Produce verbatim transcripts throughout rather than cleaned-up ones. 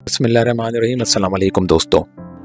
बिस्मिल्लाहिर्रहमानिर्रहीम। अस्सलाम वालेकुम दोस्तों।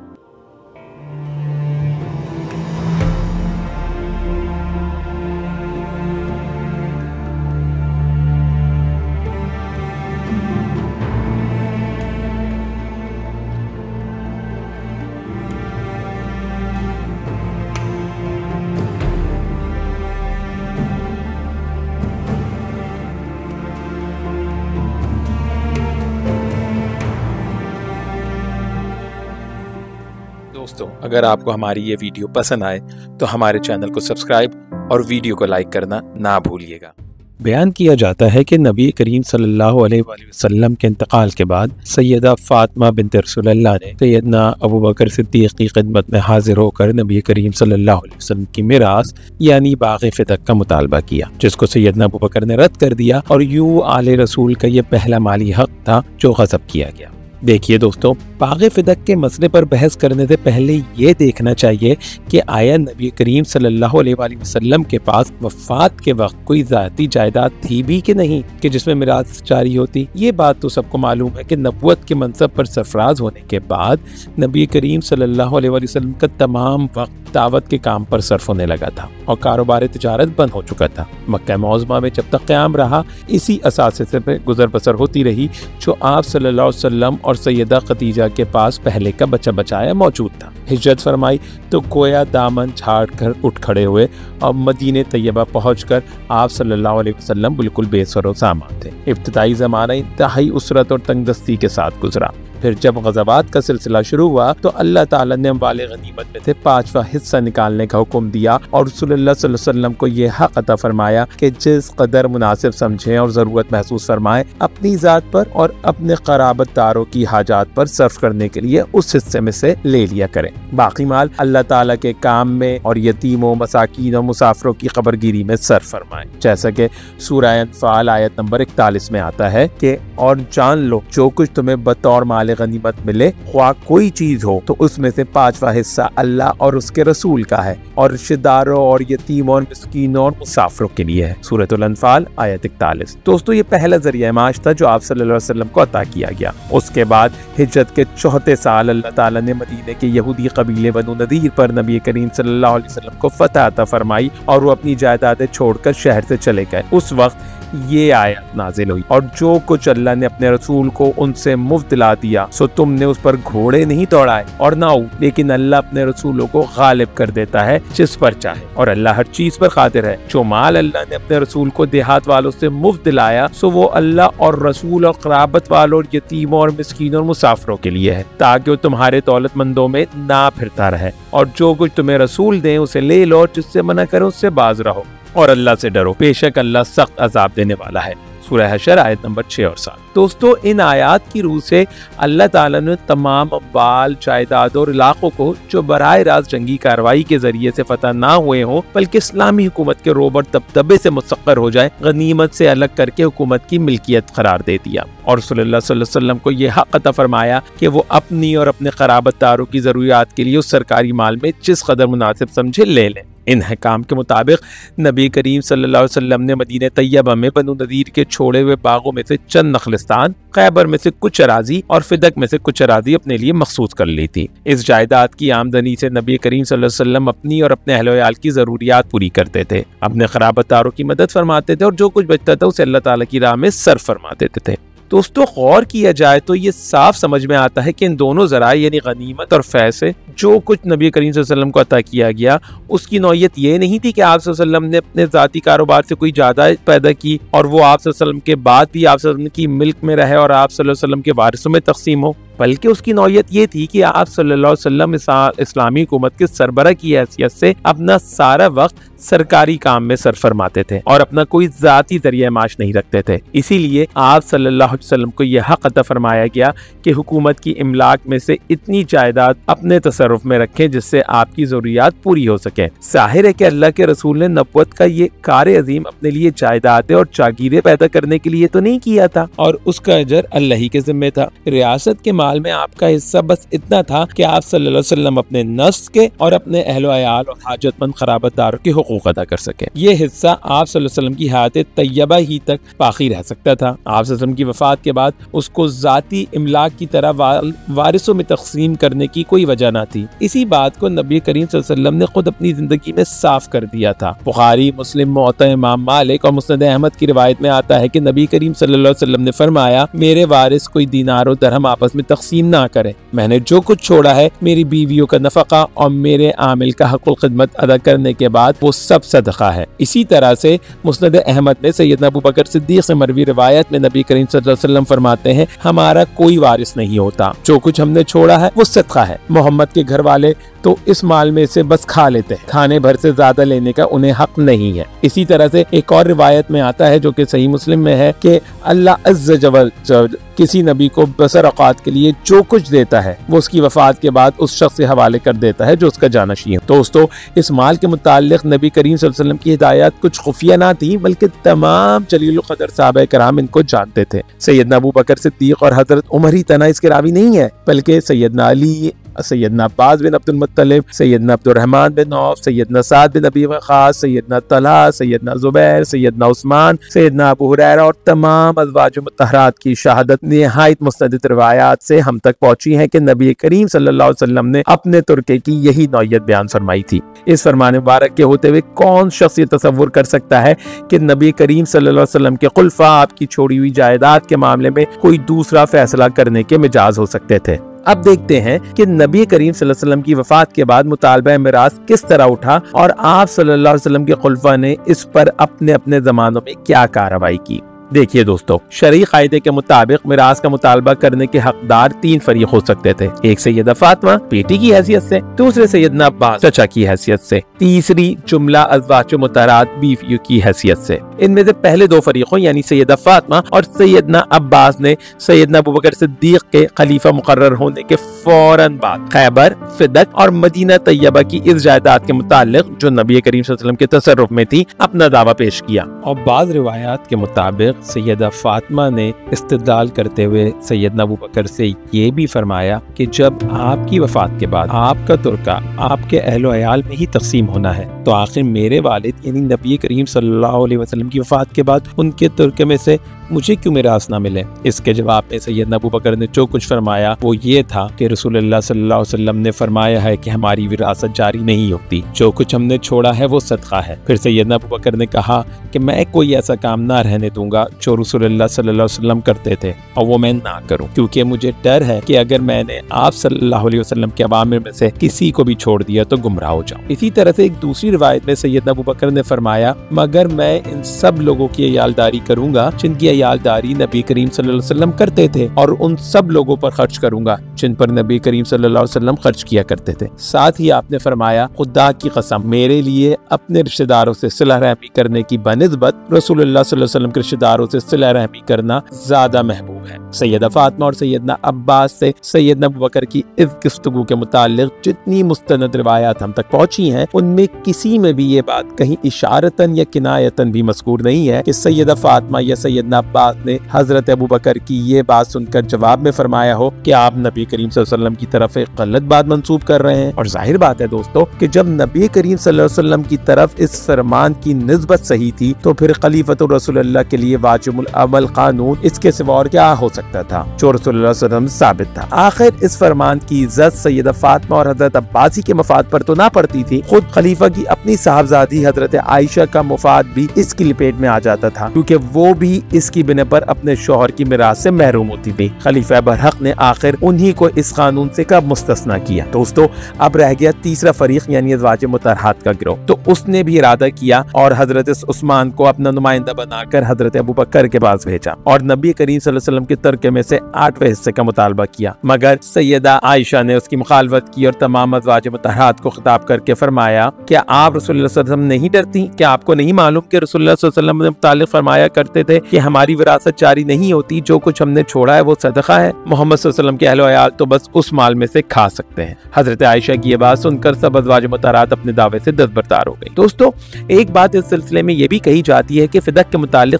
दोस्तों अगर आपको हमारी ये वीडियो पसंद आए तो हमारे चैनल को सब्सक्राइब और वीडियो को लाइक करना ना भूलिएगा। बयान किया जाता है कि नबी करीम सल्लल्लाहु अलैहि वसल्लम के इंतकाल के बाद सैयदा फातिमा बिन्त रसूलुल्लाह ने सैयदना अबू बकर सिद्दीक़ की खिदमत में हाजिर होकर नबी करीम सल्लल्लाहु अलैहि वसल्लम की मिरास यानी बाग़ फ़िदक का मुतालबा किया, जिसको सैयदना अबू बकर ने रद्द कर दिया और यूं आले रसूल का ये पहला माली हक था जो ग़ज़ब किया गया। देखिए दोस्तों, बाग़ फ़िदक के मसले पर बहस करने से पहले ये देखना चाहिए कि आया नबी करीम सल्लल्लाहु अलैहि वसल्लम के पास वफ़ात के वक्त कोई ज़ाती जायदाद थी भी कि नहीं कि जिसमें मिरास जारी होती। ये बात तो सबको मालूम है कि नबुव्वत के मनसब पर सरफराज होने के बाद नबी करीम सल्लल्लाहु अलैहि वसल्लम का तमाम वक्त दावत के काम पर सर्फ होने लगा था और कारोबार तिजारत बंद हो चुका था। मक्का मौज़मा में जब तक क़याम रहा इसी असासे से पे गुजर बसर होती रही जो आप सल्लल्लाहु अलैहि वसल्लम और सैयदा खदीजा के पास पहले का बचा बचाया मौजूद था। हिजरत फरमाई तो गोया दामन झाड़ कर उठ खड़े हुए और मदीने तैयबा पहुंचकर आप सल्लल्लाहु अलैहि वसल्लम बिल्कुल बेसर व सामान थे। इब्तिदाई ज़माना इंतहाई उसरत और तंगदस्ती के साथ गुजरा। फिर जब ग़ज़वात का सिलसिला शुरू हुआ तो अल्लाह ताला ने अम्वाले गनीमत में से पांचवा हिस्सा निकालने का हुक्म दिया और रसूलुल्लाह सल्लल्लाहु अलैहि वसल्लम को यह हक अता फरमाया कि जिस कदर मुनासिब समझें और ज़रूरत महसूस फरमाएं अपनी ज़ात पर और अपने क़राबतदारों की हाजात पर सर्फ करने के लिए उस हिस्से में से ले लिया करें। बाकी माल अल्लाह ताला के काम में और यतीमों, मसाकीन और मुसाफिरों की खबरगिरी में सर्फ फरमाएं, जैसा कि सूरह अनफाल आयत नंबर इकतालीस में आता है कि और जान लो जो कुछ तुम्हें बतौर माल गनीमत मिले ख्वाह कोई चीज हो तो उसमें से पांचवा हिस्सा अल्लाह और उसके रसूल का है और रिश्तेदारों और यतीमों और मिस्कीनों और मुसाफिरों के लिए है। सूरह अनफाल आयत इकतालीस। दोस्तों ये पहला जरिया माश था जो आप सल्लल्लाहु अलैहि वसल्लम को अता किया गया। उसके बाद हिजरत के चौथे साल अल्लाह ताला ने मदीने के यहूदी कबीले बनु नदीर पर नबी करीम सल्लल्लाहु अलैहि वसल्लम को फतह अता फरमाई और वो अपनी जायदादें छोड़कर शहर से चले गए। उस वक्त ये आयत नाजिल हुई और जो कुछ अल्लाह ने अपने रसूल को उनसे मुफ्त दिला दिया सो तुमने उस पर घोड़े नहीं दौड़ाए और ना ऊँट, लेकिन अल्लाह अपने रसूलों को गालिब कर देता है जिस पर चाहे और अल्लाह हर चीज पर कादिर है। जो माल अल्लाह ने अपने रसूल को देहात वालों से मुफ्त दिलाया सो वो अल्लाह और रसूल और क़राबत वालों और यतीमों और मिस्कीनों और मुसाफिरों के लिए है ताकि वो तुम्हारे दौलतमंदों में ना फिरता रहे और जो कुछ तुम्हें रसूल दें उसे ले लो, जिससे मना करो उससे बाज रहो और अल्लाह से डरो, बेशक अल्लाह सख्त अजाब देने वाला है। सूरह हशर आयत नंबर छह और सात। दोस्तों इन आयात की रूह से अल्लाह ताला ने तमाम अम्वाल, जायदाद और इलाकों को जो बराह रास्त जंगी कार्रवाई के जरिए से फतह ना हुए हों बल्कि इस्लामी हुकूमत के रोब और तबदबे से मुस्तक़र हो जाए, गनीमत से अलग करके हुकूमत की मिल्कियत करार दे दिया और रसूलुल्लाह सल्लल्लाहु अलैहि वसल्लम को यह हक अता फरमाया कि वो अपनी और अपने क़राबतदारों की ज़रूरियात के लिए उस सरकारी माल में जिस कदर मुनासिब समझे ले लें। इन हकाम के मुताबिक नबी करीम सल्लल्लाहु अलैहि वसल्लम ने मदीने तैयबा में बनु नदीर के छोड़े हुए बागों में से चंद नखलिस्तान, खैबर में से कुछ अराजी और फिदक में से कुछ अराजी अपने लिए मखसूस कर ली थी। इस जायदाद की आमदनी से नबी करीम सल्लल्लाहु अलैहि वसल्लम अपनी और अपने अहल वयाल की जरूरियात पूरी करते थे, अपने क़राबतदारों की मदद फरमाते थे और जो कुछ बचता था उसे अल्लाह ताला की राह में सर्फ फरमा देते थे। दोस्तों गौर किया जाए तो ये साफ समझ में आता है कि इन दोनों ज़राए यानी गनीमत और फै से जो कुछ नबी करीम सल्लल्लाहु अलैहि वसल्लम को अता किया गया उसकी नौयत ये नहीं थी कि आप सल्लल्लाहु अलैहि वसल्लम ने अपने ज़ाती कारोबार से कोई ज़्यादा पैदा की और वो आप सल्लल्लाहु अलैहि वसल्लम के बाद भी आप सल्लल्लाहु अलैहि वसल्लम की मिल्क में रहे और आप सल्लल्लाहु अलैहि वसल्लम के वारिसों में तकसीम हो, बल्कि उसकी नौयत ये थी कि आप सल्लल्लाहु अलैहि वसल्लम इस्लामी हुकूमत के सरबरा की हैसियत से अपना सारा वक्त सरकारी काम में सर्फ फरमाते थे और अपना कोई ज़ाती जरिया माश नहीं रखते थे। इसीलिए आप सल्लल्लाहु अलैहि वसल्लम को यह हक अता फरमाया गया कि हुकूमत की इमलाक में से इतनी जायदाद अपने तसर्रुफ में रखें जिससे आपकी ज़रूरियात पूरी हो सके। जाहिर है कि अल्लाह के रसूल ने नबुव्वत का ये कार्य अजीम अपने लिए जायदादें और जागीरें पैदा करने के लिए तो नहीं किया था और उसका अजर अल्लाह ही के जिम्मे था। रियासत के माल में आपका हिस्सा बस इतना था कि आप सल्लल्लाहु अलैहि वसल्लम अपने नस्ल के और अपने अहलो अयाल और हाजतमंद खराबतदारों के हुकूक अदा कर सके। ये हिस्सा आप सल्लल्लाहु अलैहि वसल्लम की हयात तैयबा ही तक बाकी रह सकता था। आप सल्लल्लाहु अलैहि वसल्लम की वफात के बाद उसको जाती इमलाक की तरह वारिसों में तकसीम करने की कोई वजह न थी। इसी बात को नबी करीम सल्लल्लाहु अलैहि वसल्लम ने खुद अपनी जिंदगी में साफ कर दिया था। बुखारी, मुस्लिम, मुअत्ता इमाम मालिक और मुस्नद अहमद की रिवायत में आता है कि नबी करीम सल्लल्लाहु अलैहि वसल्लम ने फरमाया, मेरे वारिस कोई दीनार और दरहम आपस में तकसीम ना करे। मैंने जो कुछ छोड़ा है मेरी बीवियों का नफका और मेरे आमिल का हक़ुल खिदमत अदा करने के बाद वो सब सदका है। इसी तरह से मुस्नद अहमद में सैयदना अबू बकर सिद्दीक़ से मरवी रिवायत में नबी करीम सल्लल्लाहु अलैहि वसल्लम फरमाते हैं, हमारा कोई वारिस नहीं होता, जो कुछ हमने छोड़ा है वो सदका है। मोहम्मद के घर वाले तो इस माल में से बस खा लेते हैं, खाने भर से ज्यादा लेने का उन्हें हक नहीं है। इसी तरह से एक और रिवायत में आता है जो कि सही मुस्लिम में है कि अल्लाह अज़्ज़ व जल किसी नबी को बसर औकात के लिए जो कुछ देता है वो उसकी वफात के बाद उस शख्स के हवाले कर देता है जो उसका जानशी है। दोस्तों, इस माल के मुताल्लिक नबी करीम सल्लल्लाहु अलैहि वसल्लम की हिदायत कुछ खुफिया ना थी, बल्कि तमाम जलील क़द्र सहाबा कराम इनको जानते थे। सैयदना अबू बकर सिद्दीक़ और हजरत उमर ही तना इसके रावी नहीं है, बल्कि सैयदना अली, सैयदना अब्बास बिन अब्दुल मुत्तलिब, सैयदना अब्दुर्रहमान बिन औफ, सैयदना साद बिन अबी वक़ास, सैयदना तलहा, सैयदना जुबैर, सैयदना उस्मान, सैयदना अबू हुरैरा और तमाम अज़वाज मुत्तहरात की शहादत निहायत मुस्तनद रिवायात से हम तक पहुंची है कि नबी करीम सल्लल्लाहु अलैहि वसल्लम ने अपने तुर्के की यही नौयत बयान फरमाई थी। इस फरमान मुबारक के होते हुए कौन शख्स ये तसव्वुर कर सकता है कि नबी करीम सल्लल्लाहु अलैहि वसल्लम के खुलफा आपकी छोड़ी हुई जायदाद के मामले में कोई दूसरा फैसला करने के मिजाज हो सकते थे। अब देखते हैं कि नबी करीम सल्लल्लाहु अलैहि वसल्लम की वफात के बाद मुतालबा मिरास किस तरह उठा और आप सल्लल्लाहु अलैहि वसल्लम के खुलफा ने इस पर अपने अपने जमानों में क्या कार्रवाई की। देखिए दोस्तों, शरई कायदे के मुताबिक मिरास का मुतालबा करने के हकदार तीन फरीक हो सकते थे। एक सैयदा फातिमा बेटी की हैसियत से, दूसरे सैयदना अब्बास चचा की हैसियत से, तीसरी जुमला अज़वाज मुतहरात बीवियों की हैसियत से। इनमें से पहले दो फरीकों यानी सैयदा फातिमा और सैयदना अब्बास ने सैयदना अबू बकर सिद्दीक़ के खलीफा मुकर्रर होने के फौरन बाद खैबर, फिदक और मदीना तैयबा की इस जायदाद के मुताल्लिक जो नबी करीम सल्लल्लाहु अलैहि वसल्लम के तसर्रुफ में थी अपना दावा पेश किया। और बाज़ रिवायात के मुताबिक सैयदा फातिमा ने इस्तिदलाल करते हुए सैयदना अबू बकर से ये भी फरमाया कि जब आपकी वफात के बाद आपका तुर्का आपके अहलो अयाल में ही तकसीम होना है, तो आखिर मेरे वालिद यानी नबी करीम सल्लल्लाहु अलैहि वसल्लम की वफात के बाद उनके तुर्के में से मुझे क्यों मिरास ना मिले। इसके जवाब में सैयदना अबू बकर ने जो कुछ फरमाया वो ये था कि रसूलुल्लाह सल्लल्लाहु अलैहि वसल्लम ने फरमाया है कि हमारी विरासत जारी नहीं होती, जो कुछ हमने छोड़ा है वो सदका है। फिर सैयदना अबू बकर ने कहा कि मैं कोई ऐसा काम ना रहने दूंगा जो रसूलुल्लाह सल्लल्लाहु अलैहि वसल्लम करते थे और वो मैं ना करूं, क्योंकि मुझे डर है कि अगर मैंने आप सल्लल्लाहु अलैहि वसल्लम के अवामिर में से किसी को भी छोड़ दिया तो गुमराह हो जाऊं। इसी तरह से एक दूसरी रिवायत में सैयदना अबू बकर ने फरमाया, मगर मैं इन सब लोगों की अयालदारी करूंगा जिनकी अयालदारी नबी करीम सल्लल्लाहु अलैहि वसल्लम करते थे, और उन सब लोगों पर खर्च करूंगा जिन पर नबी करीम सल्लल्लाहु अलैहि वसल्लम खर्च किया करते थे। साथ ही आपने फरमाया, खुदा की कसम मेरे लिए अपने रिश्तेदारों से सिला रहमी करने की बनिस्बत रसूलुल्लाह सल्लल्लाहु अलैहि वसल्लम के रिश्तेदारों से सिला रहमी करना ज्यादा महबूब है। सैयदा फातिमा और सैयदना अब्बास से सैयदना अबू बकर की इस गुफ्तगू के मुताल्लिक जितनी मुस्तनद रिवायात हम तक पहुंची हैं, उनमें किसी में भी ये बात कहीं इशारतन या किनायतन भी मज़कूर नहीं है कि सैयदा फातिमा या सैयदना अब्बास ने हजरत अबू बकर की ये बात सुनकर जवाब में फरमाया हो कि आप नबी करीम सल्लल्लाहु अलैहि वसल्लम की तरफ एक गलत बात मंसूब कर रहे हैं। और जाहिर बात है दोस्तों कि जब नबी करीम सल्लल्लाहु अलैहि वसल्लम की तरफ इस फरमान की निस्बत सही थी तो फिर खलीफतुर रसूलुल्लाह के लिए वाजिबुल अमल कानून इसके सिवा और क्या हो सकता था जो रसूलुल्लाह सल्लल्लाहु अलैहि वसल्लम साबित था। आखिर इस फरमान की इज्जत सैयदा फातिमा और हजरत अब्बासी के मफाद पर तो ना पड़ती थी, खुद खलीफा की अपनी साहबजादी हजरत आयशा का मुफाद भी इसकी लपेट में आ जाता था, क्योंकि वो भी इसकी बिना पर अपने शौहर की मिरास से महरूम होती थी। खलीफा बरहक ने आखिर उन्हीं को इस कानून से कब मुस्तस्ना किया। दोस्तों, अब रह गया तीसरा फरीक यानी अज़वाज मुतहरात का गिरोह। तो उसने भी इरादा किया और हजरत उस्मान को अपना नुमाइंदा बनाकर हजरत अबू बकर के पास भेजा और नबी करीम सल्लल्लाहु अलैहि वसल्लम के तर्के में से आठवें हिस्से का मुतालबा किया, मगर सैयदा आयशा ने उसकी मुखालफत की और तमाम अज़वाज मुतहरात को खिताब करके फरमाया, क्या आप रसूलुल्लाह सल्लल्लाहु अलैहि वसल्लम नहीं डरती? क्या आपको नहीं मालूम कि रसूलुल्लाह सल्लल्लाहु अलैहि वसल्लम ने मुतालिक फरमाया करते थे कि हमारी विरासत जारी नहीं होती, जो कुछ हमने छोड़ा है वो सदका है। मोहम्मद सल्लल्लाहु अलैहि वसल्लम के अहलो अयाल तो बस उस माल में से खा सकते हैं। हजरत आयशा की ये बात सुनकर सब अज़वाज मुतहरात अपने दावे से दस्तबरदार हो गई। दोस्तों, एक बात इस सिलसिले में ये भी कही जाती है कि फिदक के मुतालिक नबी करीम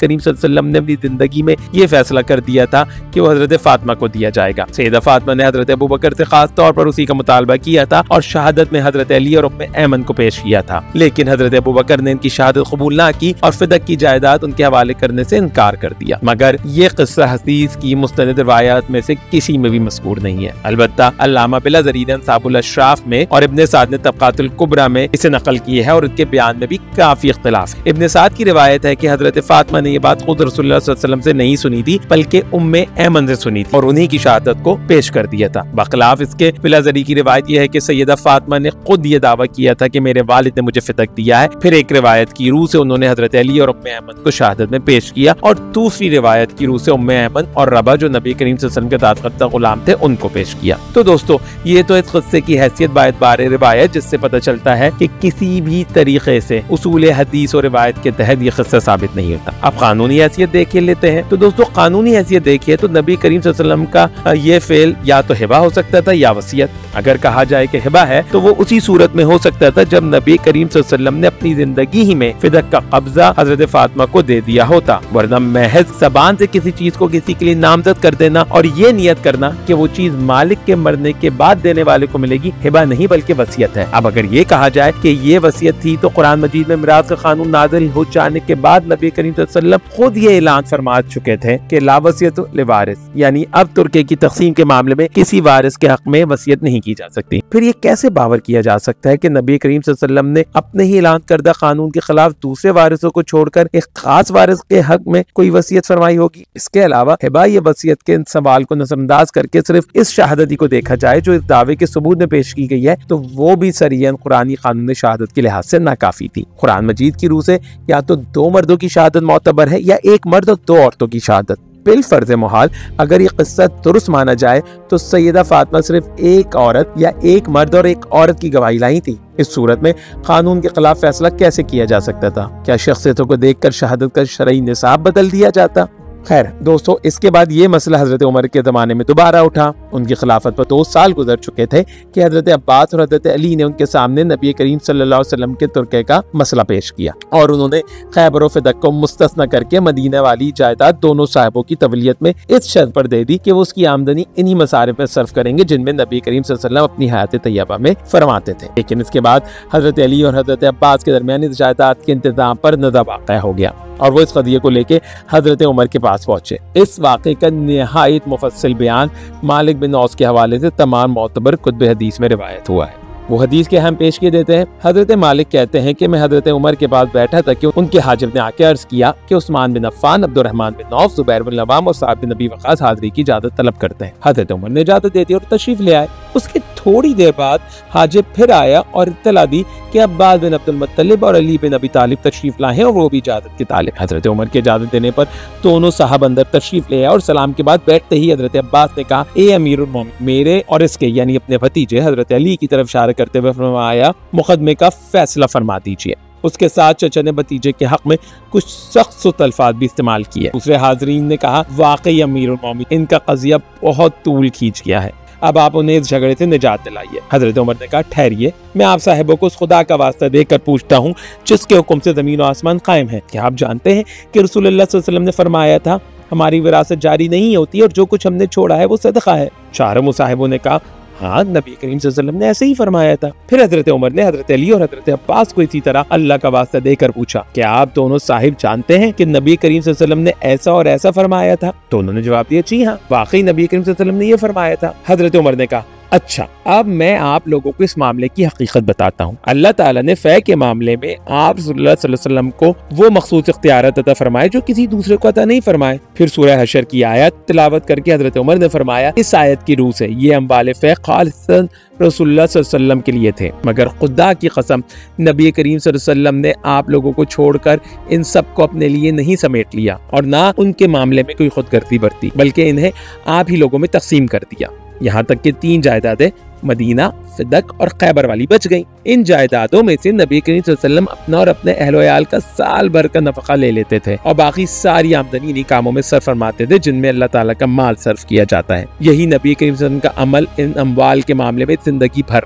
करीम सल्लल्लाहु अलैहि वसल्लम ने अपनी जिंदगी में ये फैसला कर दिया था कि वो हजरत फातिमा को दिया जाएगा। सैयदा फातिमा ने हजरत अबू बकर से खास तौर पर उसी का मुतालबा किया था और शहादत में हजरत अली और उम्मे ऐमन को पेश किया था, लेकिन हजरत अबू बकर ने इनकी शहादत कबूल ना की और फिदक की जायदाद उनके हवाले करने से इनकार कर दिया। मगर ये किस्सा हदीस की मुस्तनद रिवायात में से किसी में भी मज़कूर नहीं है। अलबत्ता अल्लामा बिलाज़री ने अंसाबुल अशराफ में और इब्ने साद ने तबक़ातुल कुबरा में इसे नकल की है और उनके बयान में भी काफी इख्तिलाफ है। इब्ने साद की रिवायत है कि हजरत फातिमा ने ये बात खुद रसूलुल्लाह सल्लल्लाहु अलैहि वसल्लम से नहीं सुनी थी, बल्कि उम्मे ऐमन से सुनी थी और उन्हीं की शहादत को पेश कर दिया था। बखिलाफ इसके बिलाज़री की रिवायत यह है कि सैयदा फातिमा ने खुद ये दावा किया था कि मेरे वालिद ने मुझे फिदक दिया है। फिर एक रिवायत की रूह से उन्होंने हजरत अली और उम्मे ऐमन को शहादत में पेश किया और दूसरी रिवायत की रूह से उम्मे ऐमन और रबा जो नबी करीम सल्लल्लाहु अलैहि वसल्लम के दादकर्ता गुलाम थे उनको पेश किया। तो दोस्तों ये तो इस किस्से की हैसियत बायतबार रिवायत, जिससे पता चलता है कि किसी भी तरीके से उसूल हदीस और रिवायत के तहत ये किस्सा साबित नहीं होता। अब कानूनी हैसियत देख लेते हैं। तो दोस्तों कानूनी हैसियत देखिए तो नबी करीम सल्लल्लाहु अलैहि वसल्लम का ये फेल या तो हिबा हो सकता था या वसीयत। अगर कहा जाए कि हिबा है तो वो उसी सूरत में हो सकता था जब नबी करीम सल्लल्लाहु अलैहि वसल्लम ने अपनी जिंदगी ही में फिदक का कब्जा हजरत फातिमा को दे दिया होता, वरना महज ज़बान से किसी चीज को किसी के लिए नामजद कर देना और ये नियत करना कि वो चीज मालिक के मरने के बाद देने वाले को मिलेगी, हिबा नहीं बल्कि वसीयत है। अब अगर ये कहा जाए कि ये वसीयत थी तो कुरान मजीद में मिरास का कानून नाज़िल हो जाने के बाद नबी करीम सल्लल्लाहु अलैहि वसल्लम खुद ये ऐलान फरमा चुके थे कि ला वसीयत लिवारिस, यानी अब तुर्के की तकसीम के मामले में किसी वारिस के हक में वसीयत नहीं की जा सकती। फिर ये कैसे बावर किया जा सकता है कि नबी करीम सल्लल्लाहु अलैहि वसल्लम ने अपने ही ऐलान करदा कानून के खिलाफ दूसरे वारिसों को छोड़कर एक खास वारिस के हक में कोई वसीयत फरमाई होगी? इसके अलावा हिबा ये वसीयत के सवाल को नजरअंदाज करके सिर्फ इस शहादती को देखा जाए जो इस दावे के सबूत में पेश की गई है, तो वो भी सरियन कुरानी कानून शहादत के लिहाज से नाकाफी थी। कुरान मजीद की रूह से या तो दो मर्दों की शहादत मोतबर है या एक मर्द और दो औरतों की शहादत। बिल फर्ज मुहाल अगर ये किस्सा दुरुस्त माना जाए तो सैयदा फातिमा सिर्फ एक औरत या एक मर्द और एक औरत की गवाही लाई थी। इस सूरत में कानून के खिलाफ फैसला कैसे किया जा सकता था? क्या शख्सियतों को देखकर शहादत का शरई निसाब बदल दिया जाता? खैर दोस्तों, इसके बाद ये मसला हजरत उमर के ज़माने में दोबारा उठा। उनकी खिलाफत पर दो साल गुजर चुके थे कि हजरत अब्बास और हजरत अली ने उनके सामने नबी करीम सल्लल्लाहु अलैहि वसल्लम के तुर्के का मसला पेश किया और उन्होंने खैबर और फिदक को मुस्तस्ना करके मदीना वाली जायदाद दोनों साहिबों की तवलियत में इस शर्त पर दे दी कि वो उसकी आमदनी इन्हीं मसारिफ में सर्फ करेंगे जिनमें नबी करीम सल्लल्लाहु अलैहि वसल्लम अपनी हयात तैयबा में फरमाते थे। लेकिन इसके बाद हजरत अली और हजरत अब्बास के दरमियान इस जायदाद के इंतजाम पर नज़ा वाक़या हो गया और वो इस कदिये को लेके हजरत उमर के पास पहुंचे। इस वाक़े का निहायत मुफस्सिल बयान मालिक बिन औस के हवाले से तमाम मोतबर कुतुब हदीस में रिवायत हुआ है। वो हदीस के हम पेश किए देते हैं। हजरत मालिक कहते हैं कि मैं हजरत उमर के पास बैठा था कि उनके हाजिब ने आके अर्ज किया कि उस्मान बिन अफ़्फ़ान, अब्दुर्रहमान बिन औफ, जुबैर बिन अवाम और साद बिन नबी वक़ास हाज़िरी की इजाज़त तलब करते हैं। हजरत उमर ने इजाज़त दे दी और तशरीफ ले आए। उसके थोड़ी देर बाद हाजिब फिर आया और इत्तला दी कि अब्बास बिन अब्दुल मुत्तलिब और अली बिन अबी तालिब तशरीफ लाए हैं और वो भी इजाज़त के तालिब। हजरत उमर की इजाज़त देने पर दोनों साहब अंदर तशरीफ ले आए और सलाम के बाद बैठते ही हजरत अब्बास ने कहा, ए अमीरुल मोमिनीन, मेरे और इसके यानी अपने भतीजे हजरत अली की तरफ इशारा करते हुए फरमाया, मुकदमे का फैसला फरमा दीजिए। उसके साथ चचा ने भतीजे के हक में कुछ सख्त अल्फाज भी इस्तेमाल किए। दूसरे हाजरीन ने कहा, वाकई अमीरुल मोमिनीन, इनका कज़िया बहुत तूल खींच गया है, अब आप उन्हें इस झगड़े से निजात दिलाइए। हजरत उमर ने कहा, ठहरिए, मैं आप साहिबों को उस खुदा का वास्ता देकर पूछता हूँ जिसके हुक्म से जमीन और आसमान कायम है। क्या आप जानते हैं कि रसूलुल्लाह सल्लल्लाहु अलैहि वसल्लम ने फरमाया था, हमारी विरासत जारी नहीं होती और जो कुछ हमने छोड़ा है वो सदका है। चारों मुसाहिबों ने कहा, हाँ, नबी करीम सल्लल्लाहु अलैहि वसल्लम ने ऐसे ही फरमाया था। फिर हजरत उमर ने हजरत अली और हजरत अब्बास को इसी तरह अल्लाह का वास्ता देकर पूछा, क्या आप दोनों साहिब जानते हैं कि नबी करीम सल्लल्लाहु अलैहि वसल्लम ने ऐसा और ऐसा फरमाया था? तो उन्होंने जवाब दिया, जी हाँ, वाकई नबी करीम सल्लल्लाहु अलैहि वसल्लम ने ये फरमाया था। हजरत उमर ने कहा, अच्छा, अब मैं आप लोगों को इस मामले की हकीकत बताता हूँ। अल्लाह ताला ने फ़ै के मामले में आप रसूलुल्लाह सल्लल्लाहु अलैहि वसल्लम को वो मखसूस इख्तियारत अता फरमाए जो किसी दूसरे को अता नहीं फरमाए। फिर सूरह हशर की आयत तिलावत करके हजरत उमर ने फरमाया, इस आयत की रूह से ये अम्बाले फ़ै खालिसन रसूलुल्लाह सल्लल्लाहु अलैहि वसल्लम के लिए थे, मगर खुदा की कसम नबी करीम सल्लल्लाहु अलैहि वसल्लम ने आप लोगों को छोड़कर इन सब को अपने लिए नहीं समेट लिया और ना उनके मामले में कोई खुदगर्जी बरती, बल्कि इन्हें आप ही लोगों में तकसीम कर दिया। यहाँ तक कि तीन जायदादें मदीना, फिदक और खैबर वाली बच गईं। इन जायदादों में से नबी करीम सल्लल्लाहु अलैहि वसल्लम अपना और अपने अहलो अयाल का साल भर का नफका ले लेते थे और बाकी सारी आमदनी इन्हीं कामों में सर्फ फरमाते थे जिनमें अल्लाह ताला का माल सर्फ किया जाता है। यही नबी करीम सल्लल्लाहु अलैहि वसल्लम का अमल इन अम्वाल के मामले में जिंदगी भर रहा।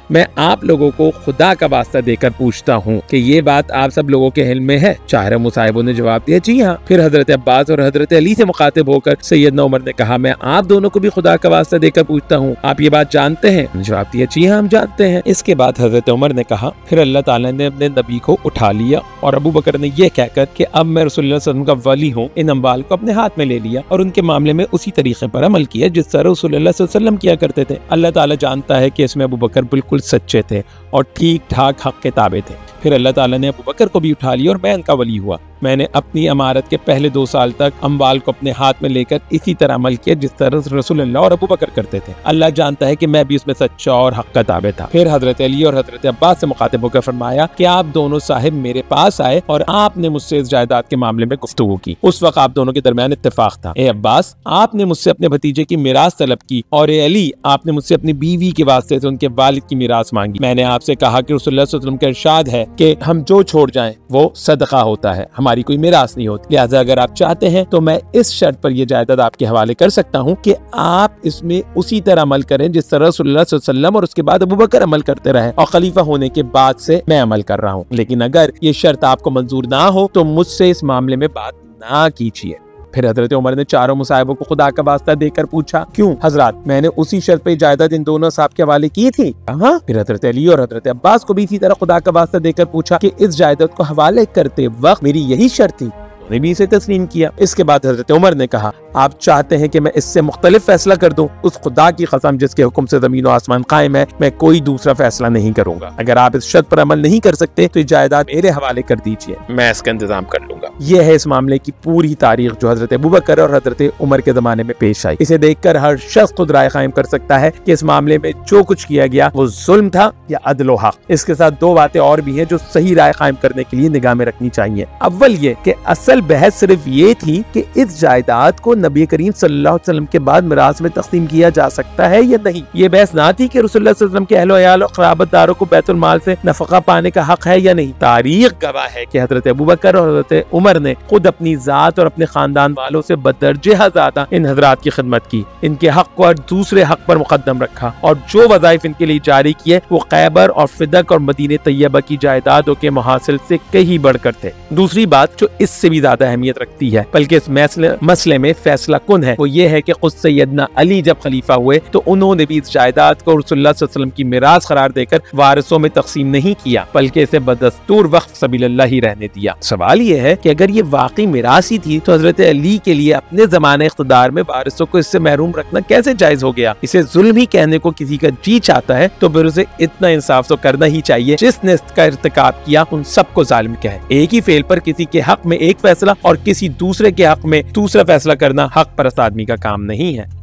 मैं आप लोगों को खुदा का वास्ता देकर पूछता हूँ कि ये बात आप सब लोगों के इल्म में है? चार मुसाहिबों ने जवाब दिया, जी हाँ। फिर हजरत अब्बास और हजरत अली से मुखातिब होकर सैयदना उमर ने कहा, मैं आप दोनों को भी खुदा का वास्ता देकर पूछता हूँ, आप ये बात जानते हैं? जवाब दिया, जी हाँ, हम जानते हैं। इसके बाद हजरत उमर ने कहा, फिर अल्लाह ताला ने अपने नबी को उठा लिया और अबू बकर ने यह कहकर कि अब मैं रसूलुल्लाह सल्लल्लाहु अलैहि वसल्लम का वली हूँ, इन अम्बाल को अपने हाथ में ले लिया और उनके मामले में उसी तरीके पर अमल किया जिस तरह रसूलुल्लाह सल्लल्लाहु अलैहि वसल्लम किया करते थे। अल्लाह ताला जानता है कि इसमें अबू बकर बिल्कुल सच्चे थे और ठीक ठाक हक के ताबे थे। फिर अल्लाह ताला ने अबू बकर को भी उठा लिया और मैं उनका वली हुआ। मैंने अपनी अमारत के पहले दो साल तक अम्बाल को अपने हाथ में लेकर इसी तरह अमल किया जिस तरह रसूलुल्लाह और अबू बकर करते थे। अल्लाह जानता है कि मैं भी उसमें सच्चा और हक का ताबे था। फिर हजरत अली और हजरत अब्बास से मुखातिब होकर फरमाया कि आप दोनों साहिब मेरे पास आए और आपने मुझसे इस जायदाद के मामले में गुफ्तगू की। उस वक्त आप दोनों के दरमियान इत्तेफाक था। ए अब्बास, आपने मुझसे अपने भतीजे की मिरास तलब की और ए अली, आपने मुझसे अपनी बीवी के वास्ते से उनके वालिद की मिरास मांगी। मैंने आपसे कहा कि रसूलुल्लाह सल्लल्लाहु अलैहि वसल्लम का इरशाद है कि हम जो छोड़ जाएं वो सदका होता है, हमारी कोई मिरास नहीं होती। लिहाजा अगर आप चाहते हैं तो मैं इस शर्त पर यह जायदाद आपके हवाले कर सकता हूँ कि आप इसमें उसी तरह अमल करें जिस तरह रसूलुल्लाह सल्लल्लाहु अलैहि वसल्लम और उसके बाद अबू बकर अमल करते रहे और खलीफा होने के बाद से मैं अमल कर रहा हूँ। लेकिन अगर ये शर्त आपको मंजूर ना हो तो मुझसे इस मामले में बात ना कीजिए। फिर हजरत उमर ने चारों मुसाहिबों को खुदा का वास्ता देकर पूछा, क्यों हजरत? मैंने उसी शर्त पे जायदाद इन दोनों साहब के हवाले की थी। हाँ। फिर हजरत अली और हजरत अब्बास को भी इसी तरह खुदा का वास्ता देकर पूछा कि इस जायदाद को हवाले करते वक्त मेरी यही शर्त थी। उन्होंने भी इसे तस्लीम किया। इसके बाद हजरत उमर ने कहा, आप चाहते हैं कि मैं इससे मुख्तलिफ फैसला कर दूं? उस खुदा की कसम जिसके हुक्म से जमीन और आसमान कायम है, मैं कोई दूसरा फैसला नहीं करूंगा। अगर आप इस शर्त पर अमल नहीं कर सकते तो ये जायदाद मेरे हवाले कर दीजिए, मैं इसका इंतजाम कर लूंगा। यह है इस मामले की पूरी तारीख जो हजरत अबू बकर और हजरत उमर के जमाने में पेश आई। इसे देखकर हर शख्स खुद राय कायम कर सकता है कि इस मामले में जो कुछ किया गया वो जुल्म था या अदल व हक। इसके साथ दो बातें और भी हैं जो सही राय कायम करने के लिए निगाह में रखनी चाहिए। अव्वल ये कि असल बहस सिर्फ ये थी कि इस जायदाद को नबी करीम सल्लल्लाहु अलैहि वसल्लम के बाद मिरास में तकसीम किया जा सकता है या नहीं। ये बहस ना थी कि रसूलुल्लाह सल्लल्लाहु अलैहि वसल्लम के अहलो अयाल और क़राबतदारों को बैतुल माल से नफका पाने का हक है या नहीं। तारीख गवाह है कि हजरत अबू बकर और हजरत उमर ने खुद अपनी जात और अपने खानदान वालों से बदरजे ज़्यादा इन हजरात की खिदमत की, इनके हक को और दूसरे हक पर मुकद्दम रखा और जो वज़ाइफ इनके लिए जारी किए वो खैबर और फिदक और मदीने तैयबा की जायदादों के मुहासिल से कहीं बढ़कर थे। दूसरी बात जो इससे भी ज्यादा अहमियत रखती है बल्कि इस मसले मसले में फैसला कुन है वो ये है कि खुद सैयदना अली जब खलीफा हुए तो उन्होंने भी इस जायदाद को रसूलुल्लाह सल्लल्लाहु अलैहि वसल्लम की मिरास करार देकर वारिसों में तकसीम नहीं किया बल्कि इसे बदस्तूर वक्फ सबीलिल्लाह ही रहने दिया। सवाल ये है कि अगर ये वाकई मिरास ही थी तो हजरत अली के लिए अपने ज़माने इख्तिदार में वारिसों को इससे महरूम रखना कैसे जायज हो गया? इसे जुल्म ही कहने को किसी का जी चाहता है तो फिर उसे इतना इंसाफ तो करना ही चाहिए जिसने इसका इर्तिकाब किया उन सबको जालिम कहे। एक ही फेल पर किसी के हक में एक फैसला और किसी दूसरे के हक में दूसरा फैसला करना हक परस्त आदमी का काम नहीं है।